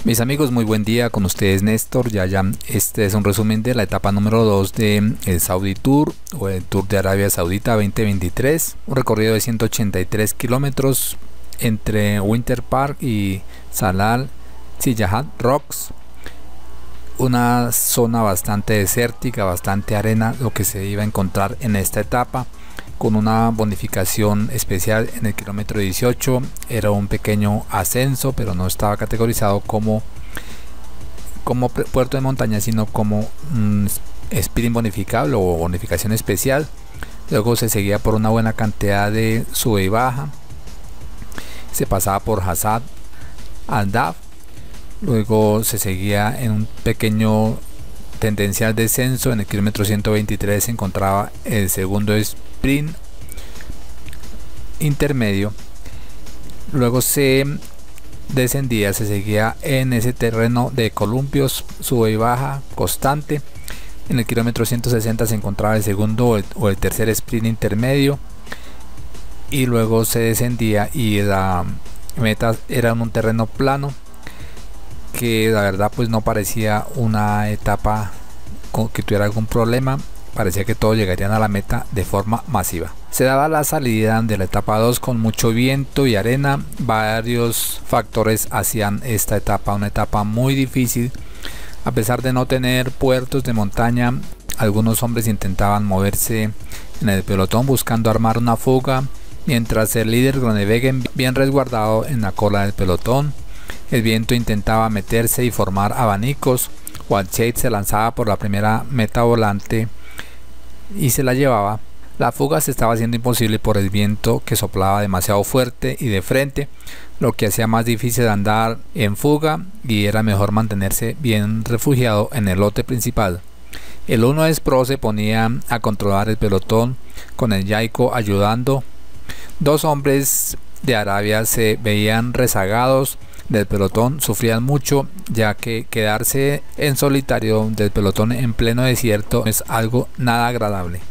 Mis amigos, muy buen día, con ustedes Néstor. Este es un resumen de la etapa número 2 de el Saudi Tour o el Tour de Arabia Saudita 2023, un recorrido de 183 kilómetros entre Winter Park y Salal Siyahat Rocks, una zona bastante desértica, bastante arena, lo que se iba a encontrar en esta etapa, con una bonificación especial en el kilómetro 18. Era un pequeño ascenso, pero no estaba categorizado como puerto de montaña, sino como sprint bonificable o bonificación especial. Luego se seguía por una buena cantidad de sube y baja, se pasaba por Hazad al-Daf, luego se seguía en un pequeño tendencial descenso. En el kilómetro 123 se encontraba el segundo sprint intermedio, luego se descendía, se seguía en ese terreno de columpios, sube y baja constante. En el kilómetro 160 se encontraba el segundo o el tercer sprint intermedio, y luego se descendía y la meta era en un terreno plano, que la verdad pues no parecía una etapa que tuviera algún problema. Parecía que todos llegarían a la meta de forma masiva. Se daba la salida de la etapa 2 con mucho viento y arena. Varios factores hacían esta etapa una etapa muy difícil. A pesar de no tener puertos de montaña, algunos hombres intentaban moverse en el pelotón buscando armar una fuga, mientras el líder Groenewegen, bien resguardado en la cola del pelotón. El viento intentaba meterse y formar abanicos. Walshade se lanzaba por la primera meta volante y se la llevaba. La fuga se estaba haciendo imposible por el viento, que soplaba demasiado fuerte y de frente, lo que hacía más difícil andar en fuga, y era mejor mantenerse bien refugiado en el lote principal. El 1 Pro se ponía a controlar el pelotón, con el Jayco ayudando. Dos hombres de Arabia se veían rezagados del pelotón, sufrían mucho, ya que quedarse en solitario del pelotón en pleno desierto es algo nada agradable.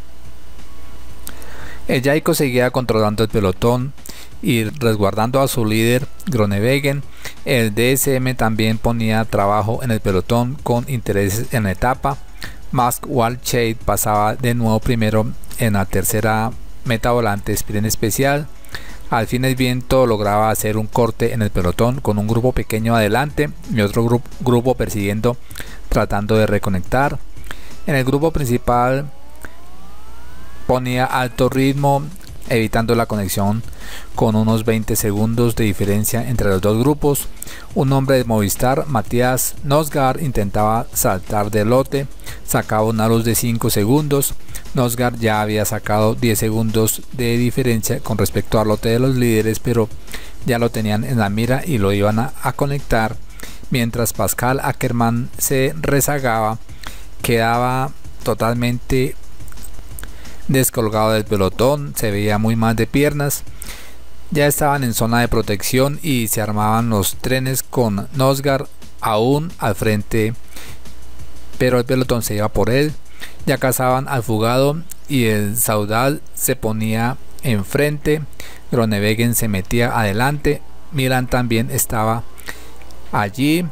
El Jayco seguía controlando el pelotón y resguardando a su líder Groenewegen. El DSM también ponía trabajo en el pelotón con intereses en la etapa. Max Walshade pasaba de nuevo primero en la tercera meta volante sprint especial. Al fin el viento lograba hacer un corte en el pelotón, con un grupo pequeño adelante y otro grupo persiguiendo, tratando de reconectar. En el grupo principal ponía alto ritmo, evitando la conexión, con unos 20 segundos de diferencia entre los dos grupos. Un hombre de Movistar, Matías Nosgard, intentaba saltar del lote, sacaba una luz de 5 segundos. Nosgard ya había sacado 10 segundos de diferencia con respecto al lote de los líderes, pero ya lo tenían en la mira y lo iban a conectar, mientras Pascal Ackermann se rezagaba, quedaba totalmente descolgado del pelotón, se veía muy mal de piernas. Ya estaban en zona de protección y se armaban los trenes con Nosgard aún al frente, pero el pelotón se iba por él. Ya cazaban al fugado y el Saudal se ponía enfrente. Groenewegen se metía adelante. Milan también estaba allí.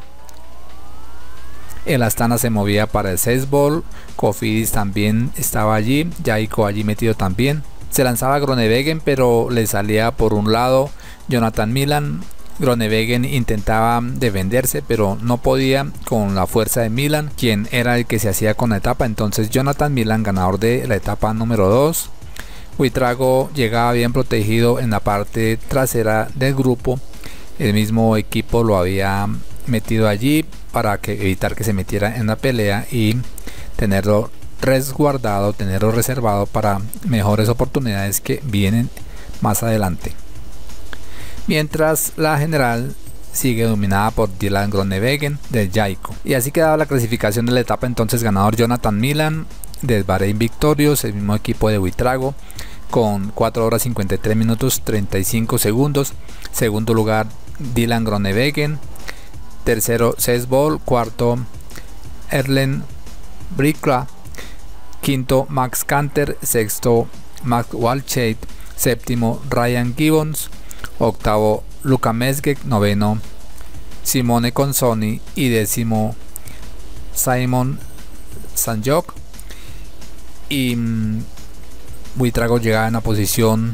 El Astana se movía para el Seisbol. Cofidis también estaba allí. Jayco allí metido también. Se lanzaba Groenewegen, pero le salía por un lado Jonathan Milan. Groenewegen intentaba defenderse, pero no podía con la fuerza de Milan, quien era el que se hacía con la etapa. Entonces Jonathan Milan, ganador de la etapa número 2. Buitrago llegaba bien protegido en la parte trasera del grupo. El mismo equipo lo había metido allí para evitar que se metiera en la pelea y tenerlo resguardado, tenerlo reservado para mejores oportunidades que vienen más adelante. Mientras la general sigue dominada por Dylan Groenewegen del Jayco. Y así quedaba la clasificación de la etapa. Entonces ganador Jonathan Milan del Bahrein Victorious, el mismo equipo de Buitrago, con 4 horas 53 minutos 35 segundos. Segundo lugar Dylan Groenewegen. Tercero Seisbol. Cuarto Erlen Bricla. Quinto Max Canter. Sexto Max Walshade. Séptimo Ryan Gibbons. Octavo Luka Mesgek. Noveno Simone Consoni y 10º Simon Sanjok. Y Buitrago llegaba en la posición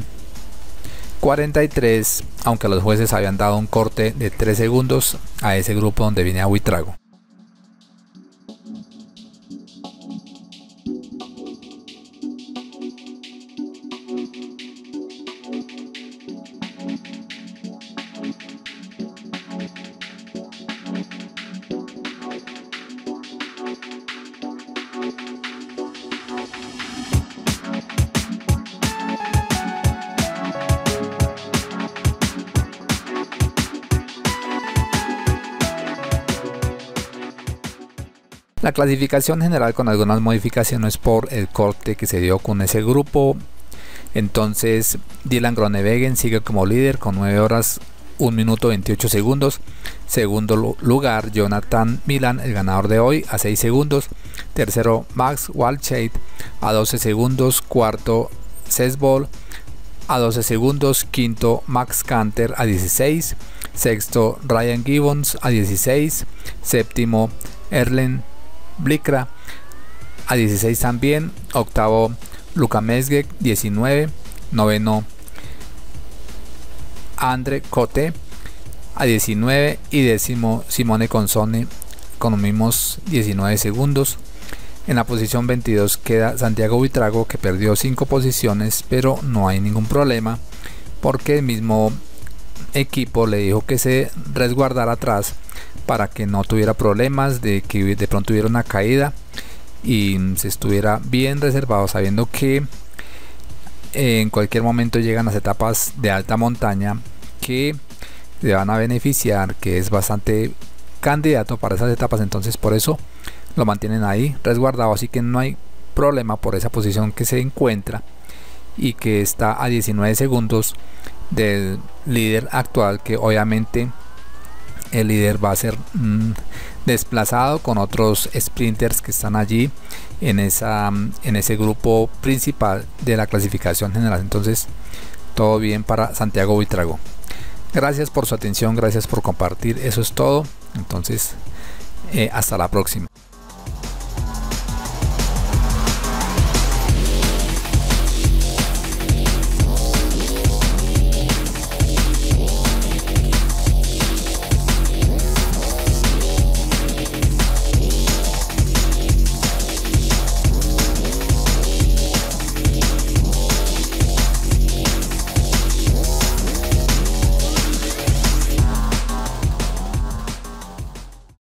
43, aunque los jueces habían dado un corte de 3 segundos a ese grupo donde venía Buitrago. La clasificación general con algunas modificaciones por el corte que se dio con ese grupo. Entonces Dylan Groenewegen sigue como líder con 9 horas 1 minuto 28 segundos. Segundo lugar Jonathan Milan, el ganador de hoy, a 6 segundos. Tercero Max Walscheid a 12 segundos. Cuarto Sesbol a 12 segundos. Quinto Max Canter a 16. Sexto Ryan Gibbons a 16. Séptimo Erlen Blikra a 16 también. Octavo Luka Mesgek 19. Noveno Andre Cote a 19 y 10º Simone Consoni con los mismos 19 segundos. En la posición 22 queda Santiago Buitrago, que perdió 5 posiciones, pero no hay ningún problema porque el mismo equipo le dijo que se resguardara atrás para que no tuviera problemas de que de pronto hubiera una caída y se estuviera bien reservado, sabiendo que en cualquier momento llegan las etapas de alta montaña que le van a beneficiar, que es bastante candidato para esas etapas. Entonces por eso lo mantienen ahí resguardado, así que no hay problema por esa posición que se encuentra y que está a 19 segundos del líder actual, que obviamente el líder va a ser desplazado con otros sprinters que están allí en ese grupo principal de la clasificación general. Entonces todo bien para Santiago Buitrago. Gracias por su atención, gracias por compartir, eso es todo. Entonces hasta la próxima.